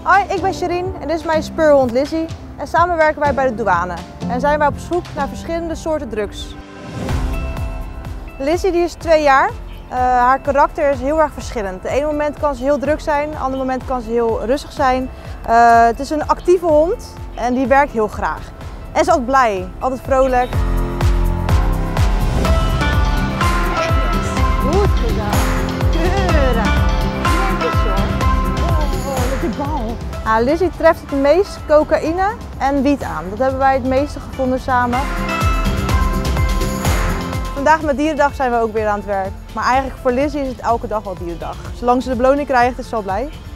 Hoi, ik ben Sherine en dit is mijn speurhond Lizzie. En samen werken wij bij de douane. En zijn wij op zoek naar verschillende soorten drugs. Lizzie die is 2 jaar. Haar karakter is heel erg verschillend. De ene moment kan ze heel druk zijn, het andere moment kan ze heel rustig zijn. Het is een actieve hond en die werkt heel graag. En ze is altijd blij, altijd vrolijk. Goed gedaan. Keurig. Lizzie treft het meest cocaïne en wiet aan. Dat hebben wij het meeste gevonden samen. Vandaag met Dierendag zijn we ook weer aan het werk. Maar eigenlijk voor Lizzie is het elke dag wel Dierendag. Zolang ze de beloning krijgt is ze al blij.